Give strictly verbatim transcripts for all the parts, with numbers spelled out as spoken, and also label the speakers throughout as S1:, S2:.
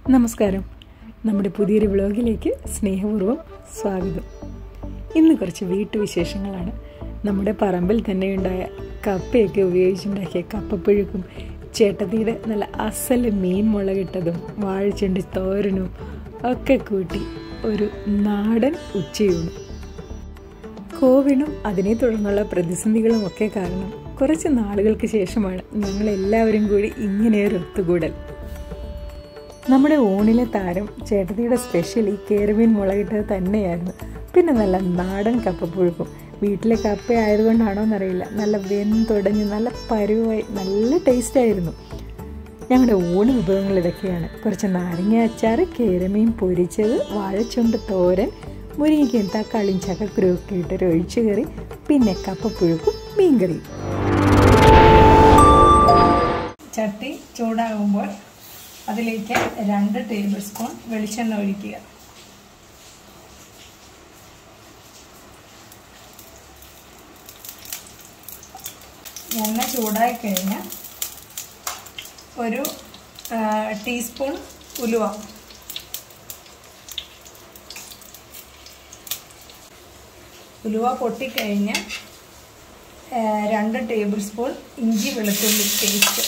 S1: നമസ്കാരം. നമ്മുടെ പുതിയൊരു വ്ലോഗിലേക്ക് സ്നേഹപൂർവ്വം സ്വാഗതം. ഇന്ന് കുറച്ച് വീട്ടുവിശേഷങ്ങളാണ്. നമ്മുടെ പറമ്പിൽ തന്നെയുണ്ടായ കപ്പയൊക്കെ ഉപയോഗിച്ചുണ്ടാക്കിയ കപ്പപ്പുഴുക്കും ചേട്ടത്തിയുടെ നല്ല അസൽ മീൻ മുളകിട്ടതും വാഴച്ചുണ്ടി തോരനും ഒക്കെ കൂട്ടി ഒരു നാടൻ ഉച്ചയൂണ്. കോവിഡും അതിനെ തുടർന്നുള്ള പ്രതിസന്ധികളും ഒക്കെ കാരണം കുറച്ച് നാളുകൾക്ക് ശേഷമാണ് ഞങ്ങളെല്ലാവരും കൂടി ഇങ്ങനെയൊരു ഒത്തുകൂടൽ. നമ്മുടെ ഊണിലെ താരം ചേട്ടത്തിയുടെ സ്പെഷ്യൽ ഈ കേരമീൻ മുളകിട്ടത് തന്നെയായിരുന്നു. പിന്നെ നല്ല നാടൻ കപ്പപ്പുഴുക്കും. വീട്ടിലെ കപ്പ ആയതുകൊണ്ടാണോ എന്നറിയില്ല, നല്ല വെന്തുടഞ്ഞ് നല്ല പരുവായി നല്ല ടേസ്റ്റായിരുന്നു. ഞങ്ങളുടെ ഊണ് വിഭവങ്ങൾ ഇതൊക്കെയാണ്. കുറച്ച് നാരങ്ങ അച്ചാർ, കേരമീൻ പൊരിച്ചത്, വാഴച്ചുണ്ട് തോരൻ, മുരിങ്ങയ്ക്കയും തക്കാളിയും ചക്കക്കുരുവും ഒക്കെ ഇട്ടൊരു ഒഴിച്ചുകറി, പിന്നെ കപ്പപ്പുഴുക്കും മീൻകറിയും. ചട്ടി ചൂടാകുമ്പോൾ അതിലേക്ക് രണ്ട് ടേബിൾ സ്പൂൺ വെളിച്ചെണ്ണ ഒഴിക്കുക. എണ്ണ ചൂടായി കഴിഞ്ഞാൽ ഒരു ടീസ്പൂൺ ഉലുവ, ഉലുവ പൊട്ടിക്കഴിഞ്ഞ് രണ്ട് ടേബിൾ സ്പൂൺ ഇഞ്ചി വെളുത്തുള്ളി പേസ്റ്റ്,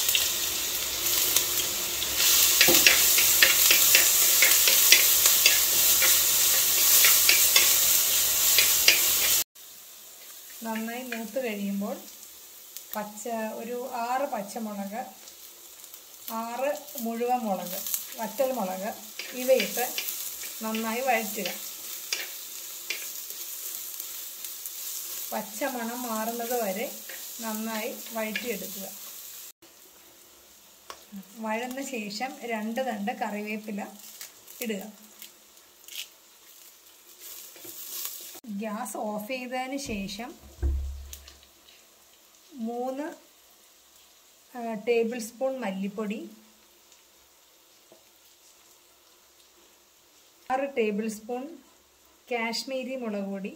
S1: നന്നായി മൂത്ത് കഴിയുമ്പോൾ പച്ച ഒരു ആറ് പച്ചമുളക്, ആറ് മുഴുവൻ മുളക്, വറ്റൽ മുളക് ഇവയിട്ട് നന്നായി വഴറ്റുക. പച്ചമണം മാറുന്നത് വരെ നന്നായി വഴറ്റിയെടുക്കുക. വഴന്ന ശേഷം രണ്ട് തണ്ട് കറിവേപ്പില ഇടുക. ഗ്യാസ് ഓഫ് ചെയ്തതിന് ശേഷം മൂന്ന് ടേബിൾ സ്പൂൺ മല്ലിപ്പൊടി, ആറ് ടേബിൾ സ്പൂൺ കാശ്മീരി മുളക് പൊടി,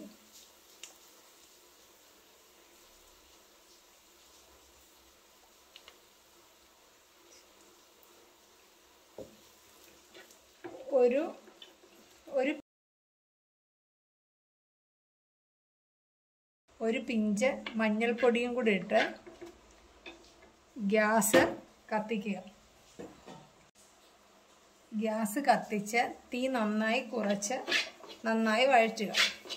S1: ഒരു ഒരു ഒരു പിഞ്ച് മഞ്ഞൾപ്പൊടിയും കൂടി ഇട്ട് ഗ്യാസ് കത്തിക്കുക. ഗ്യാസ് കത്തിച്ച് തീ നന്നായി കുറച്ച് നന്നായി വഴറ്റുക.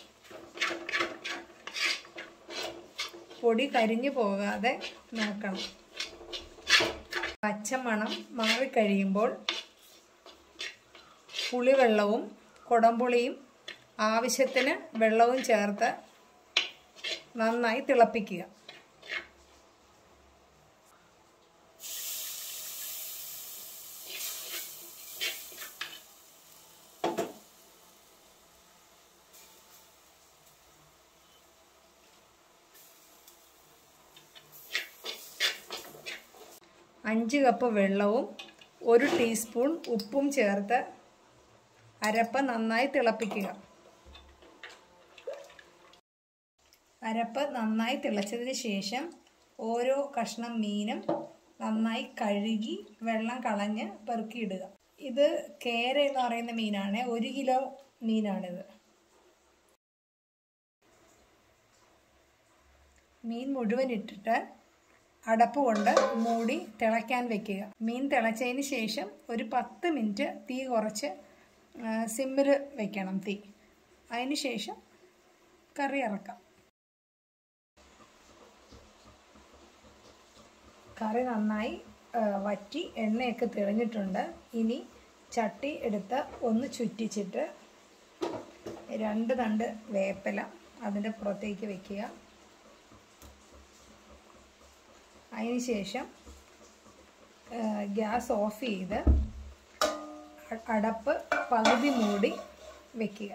S1: പൊടി കരിഞ്ഞു പോകാതെ നോക്കണം. പച്ചമണം മാറിക്കഴിയുമ്പോൾ പുളിവെള്ളവും കുടംപുളിയും ആവശ്യത്തിന് വെള്ളവും ചേർത്ത് നന്നായി തിളപ്പിക്കുക. അഞ്ച് കപ്പ് വെള്ളവും ഒരു ടീസ്പൂൺ ഉപ്പും ചേർത്ത് അരപ്പ് നന്നായി തിളപ്പിക്കുക. അരപ്പ് നന്നായി തിളച്ചതിന് ശേഷം ഓരോ കഷ്ണം മീനും നന്നായി കഴുകി വെള്ളം കളഞ്ഞ് പെറുക്കിയിടുക. ഇത് കേര എന്ന് പറയുന്ന മീനാണ്. ഒരു കിലോ മീനാണിത്. മീൻ മുഴുവൻ ഇട്ടിട്ട് അടപ്പ് കൊണ്ട് മൂടി തിളയ്ക്കാൻ വെക്കുക. മീൻ തിളച്ചതിന് ശേഷം ഒരു പത്ത് മിനിറ്റ് തീ കുറച്ച് സിമ്മിൽ വെക്കണം തീ. അതിന് ശേഷം കറി ഇറക്കാം. കറി നന്നായി വറ്റി എണ്ണയൊക്കെ തെളിഞ്ഞിട്ടുണ്ട്. ഇനി ചട്ടി എടുത്ത് ഒന്ന് ചുറ്റിച്ചിട്ട് രണ്ട് തണ്ട് വേപ്പില അതിൻ്റെ പുറത്തേക്ക് വയ്ക്കുക. അതിന് ശേഷം ഗ്യാസ് ഓഫ് ചെയ്ത് അടപ്പ് പകുതി മൂടി വയ്ക്കുക.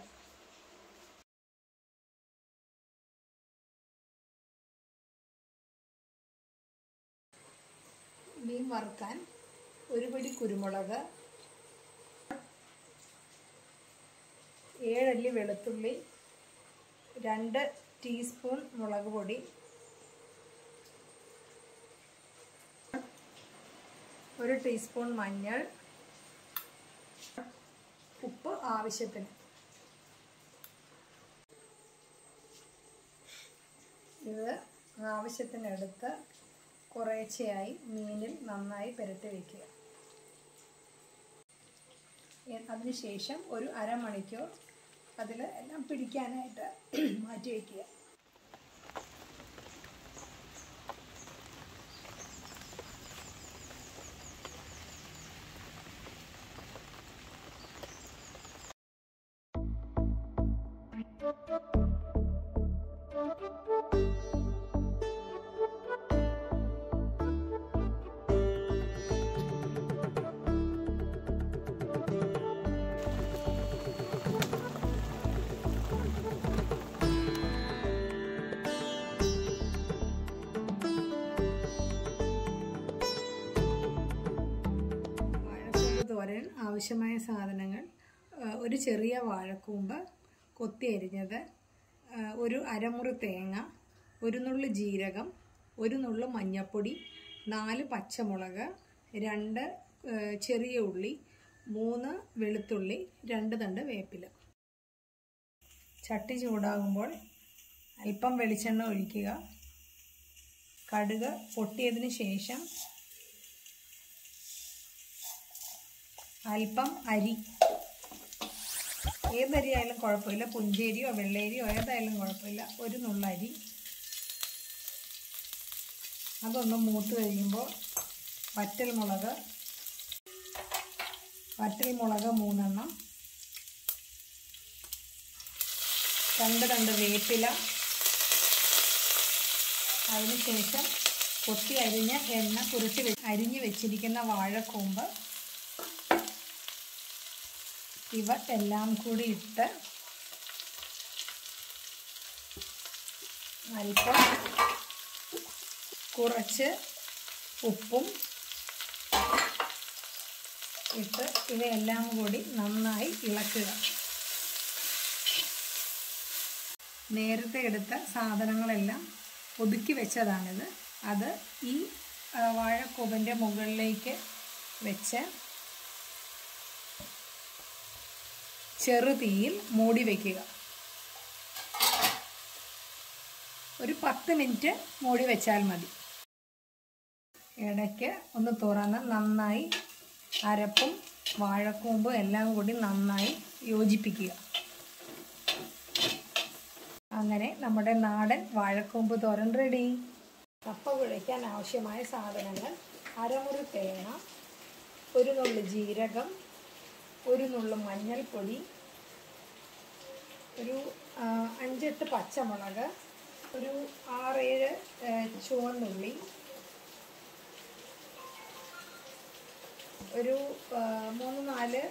S1: മീൻ വറുക്കാൻ ഒരു പിടി കുരുമുളക്, ഏഴല്ലി വെളുത്തുള്ളി, രണ്ട് ടീസ്പൂൺ മുളക് പൊടി, ഒരു ടീസ്പൂൺ മഞ്ഞൾ, ഉപ്പ് ആവശ്യത്തിന്. ഇത് ആവശ്യത്തിനെടുത്ത് കുറേശ്ശെയായി മീനിൽ നന്നായി പുരട്ടി വയ്ക്കുക. അതിനുശേഷം ഒരു അരമണിക്കൂർ അതിൽ എല്ലാം പിടിക്കാനായിട്ട് മാറ്റി വയ്ക്കുക. തോരൻ ആവശ്യമായ സാധനങ്ങൾ: ഒരു ചെറിയ വാഴക്കൂമ്പ് കൊത്തി അരിഞ്ഞത്, ഒരു അരമുറി തേങ്ങ, ഒരു നുള്ളു ജീരകം, ഒരു നുള്ളു മഞ്ഞൾപ്പൊടി, നാല് പച്ചമുളക്, രണ്ട് ചെറിയ ഉള്ളി, മൂന്ന് വെളുത്തുള്ളി, രണ്ട് തണ്ട് വേപ്പില. ചട്ടി ചൂടാകുമ്പോൾ അല്പം വെളിച്ചെണ്ണ ഒഴിക്കുക. കടുക് പൊട്ടിയതിന് ശേഷം അല്പം അരി, ഏതരി ആയാലും കുഴപ്പമില്ല, പുഞ്ചേരിയോ വെള്ളേരിയോ ഏതായാലും കുഴപ്പമില്ല, ഒരു നുള്ളരി. അതൊന്ന് മൂത്ത് കഴിയുമ്പോൾ വറ്റൽ മുളക് വറ്റൽ മുളക് മൂന്നെണ്ണം, രണ്ട് രണ്ട് വേപ്പില, അതിനുശേഷം കൊത്തി അരിഞ്ഞ എണ്ണ കുറിച്ച് അരിഞ്ഞ് വെച്ചിരിക്കുന്ന വാഴക്കൂമ്പ്, ഇവ എല്ലാം കൂടി ഇട്ട് അല്പം കുറച്ച് ഉപ്പും ഇട്ട് ഇവയെല്ലാം കൂടി നന്നായി ഇളക്കുക. നേരത്തെ എടുത്ത സാധനങ്ങളെല്ലാം ഒതുക്കി വെച്ചതാണിത്. അത് ഈ വാഴക്കൂമ്പിൻ്റെ മുകളിലേക്ക് വെച്ച് ചെറുതീയിൽ മൂടി വയ്ക്കുക. ഒരു പത്ത് മിനിറ്റ് മൂടി വെച്ചാൽ മതി. ഇടയ്ക്ക് ഒന്ന് തുറന്ന് നന്നായി അരപ്പും വാഴക്കൂമ്പും എല്ലാം കൂടി നന്നായി യോജിപ്പിക്കുക. അങ്ങനെ നമ്മുടെ നാടൻ വാഴക്കൂമ്പ് തോരൻ റെഡി. കപ്പ കുഴയ്ക്കാൻ ആവശ്യമായ സാധനങ്ങൾ: അരമുറി തേങ്ങ, ഒരു നുള്ളു ജീരകം, ഒരു നുള്ളു മഞ്ഞൾപ്പൊടി, ഒരു അഞ്ചെട്ട് പച്ചമുളക്, ഒരു ആറേഴ് ചുവന്നുള്ളി, ഒരു മൂന്ന് നാല്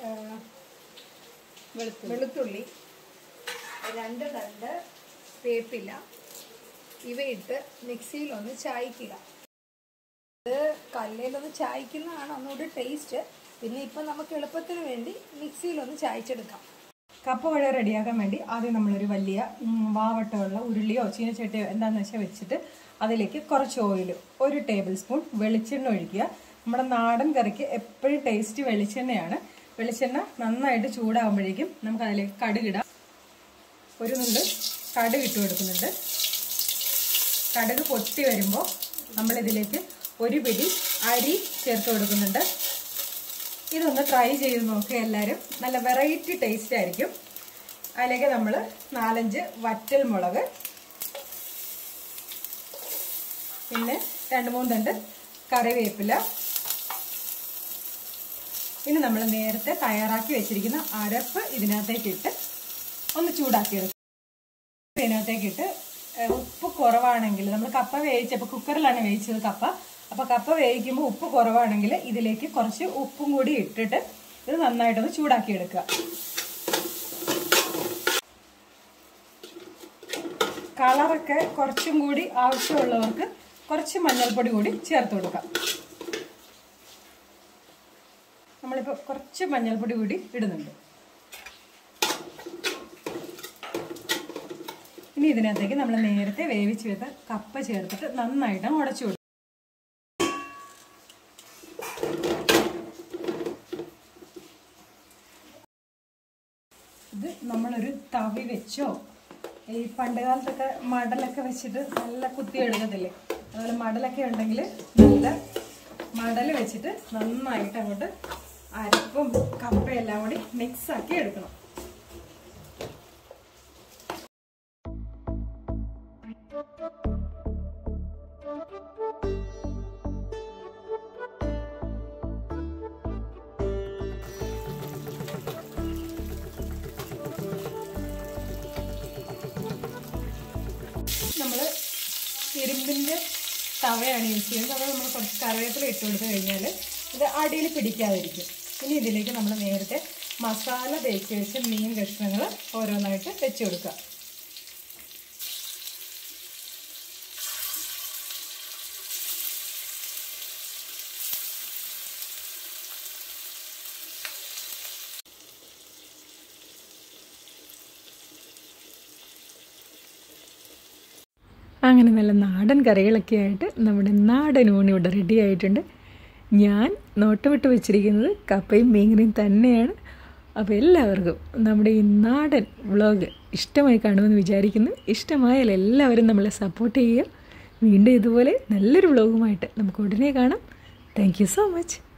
S1: വെളുത്തുള്ളി, രണ്ട് തണ്ട് വേപ്പില, ഇവയിട്ട് മിക്സിയിലൊന്ന് ചായ്ക്കുക. ഇത് കല്ലിലൊന്ന് ചായ്ക്കുന്നതാണ് ഒന്നുകൂടി ടേസ്റ്റ്. പിന്നെ ഇപ്പം നമുക്ക് എളുപ്പത്തിന് വേണ്ടി മിക്സിയിലൊന്ന് ചായച്ചെടുക്കാം. കപ്പ കുഴ റെഡിയാക്കാൻ വേണ്ടി ആദ്യം നമ്മളൊരു വലിയ വാവട്ടമുള്ള ഉരുളിയോ ചീനച്ചട്ടിയോ എന്താണെന്ന് വെച്ചാൽ വെച്ചിട്ട് അതിലേക്ക് കുറച്ച് ഓയിൽ, ഒരു ടേബിൾ സ്പൂൺ വെളിച്ചെണ്ണ ഒഴിക്കുക. നമ്മുടെ നാടൻ കറിക്ക് എപ്പോഴും ടേസ്റ്റ് വെളിച്ചെണ്ണയാണ്. വെളിച്ചെണ്ണ നന്നായിട്ട് ചൂടാകുമ്പോഴേക്കും നമുക്ക് അതിലേക്ക് കടുകിടാം. ഒരു നുള്ളു കടുക് ഇട്ട് കൊടുക്കുന്നുണ്ട്. കടുക് പൊട്ടി വരുമ്പോൾ നമ്മളിതിലേക്ക് ഒരു പിടി അരി ചേർത്ത് കൊടുക്കുന്നുണ്ട്. ഇതൊന്ന് ട്രൈ ചെയ്ത് നോക്കുക എല്ലാവരും. നല്ല വെറൈറ്റി ടേസ്റ്റ് ആയിരിക്കും. അതിലേക്ക് നമ്മൾ നാലഞ്ച് വറ്റൽ മുളക്, പിന്നെ രണ്ട് മൂന്ന് തണ്ട് കറിവേപ്പില, പിന്നെ നമ്മൾ നേരത്തെ തയ്യാറാക്കി വെച്ചിരിക്കുന്ന അരപ്പ് ഇതിനകത്തേക്കിട്ട് ഒന്ന് ചൂടാക്കിയെടുക്കും. ഇതിനകത്തേക്കിട്ട് ഉപ്പ് കുറവാണെങ്കിൽ, നമ്മൾ കപ്പ വേവിച്ചപ്പോൾ കുക്കറിലാണ് വേവിച്ചത് കപ്പ, അപ്പോൾ കപ്പ വേവിക്കുമ്പോൾ ഉപ്പ് കുറവാണെങ്കിൽ ഇതിലേക്ക് കുറച്ച് ഉപ്പും കൂടി ഇട്ടിട്ട് ഇത് നന്നായിട്ടൊന്ന് ചൂടാക്കിയെടുക്കുക. കളറൊക്കെ കുറച്ചും കൂടി ആവശ്യമുള്ളവർക്ക് കുറച്ച് മഞ്ഞൾപ്പൊടി കൂടി ചേർത്ത് കൊടുക്കാം. നമ്മളിപ്പോൾ കുറച്ച് മഞ്ഞൾപ്പൊടി കൂടി ഇടുന്നുണ്ട്. ഇനി ഇതിനകത്തേക്ക് നമ്മൾ നേരത്തെ വേവിച്ച് വെച്ച കപ്പ ചേർത്തിട്ട് നന്നായിട്ട് ഉടച്ചു കൊടുക്കും. ഇത് നമ്മളൊരു തവി വെച്ചോ ഈ പണ്ട് കാലത്തൊക്കെ മടലൊക്കെ വെച്ചിട്ട് നല്ല കുത്തി എടുക്കത്തില്ലേ, അതുപോലെ മടലൊക്കെ ഉണ്ടെങ്കിൽ നല്ല മടൽ വെച്ചിട്ട് നന്നായിട്ട് അങ്ങോട്ട് അരപ്പും കപ്പയെല്ലാം കൂടി മിക്സാക്കി എടുക്കണം. നമ്മൾ ഇരുമ്പിൻ്റെ തവയാണ് യൂസ് ചെയ്യുന്നത്. അപ്പോൾ നമ്മൾ കുറച്ച് കറിവേപ്പില ഇട്ട് കൊടുത്തു കഴിഞ്ഞാൽ ഇത് അടിയിൽ പിടിക്കാതിരിക്കും. ഇനി ഇതിലേക്ക് നമ്മൾ നേരത്തെ മസാല തേച്ച് വെച്ച് മീൻ കഷ്ണങ്ങൾ ഓരോന്നായിട്ട് വെച്ച് കൊടുക്കുക. അങ്ങനെ നല്ല നാടൻ കറികളൊക്കെ ആയിട്ട് നമ്മുടെ നാടൻ ഊണ് ഇവിടെ റെഡി ആയിട്ടുണ്ട്. ഞാൻ നോട്ടമിട്ട് വെച്ചിരിക്കുന്നത് കപ്പയും മീൻകറിയും തന്നെയാണ്. അപ്പോൾ എല്ലാവർക്കും നമ്മുടെ ഈ നാടൻ വ്ളോഗ് ഇഷ്ടമായി കാണുമെന്ന് വിചാരിക്കുന്നു. ഇഷ്ടമായാൽ എല്ലാവരും നമ്മളെ സപ്പോർട്ട് ചെയ്യുക. വീണ്ടും ഇതുപോലെ നല്ലൊരു വ്ളോഗുമായിട്ട് നമുക്ക് ഉടനെ കാണാം. Thank you so much.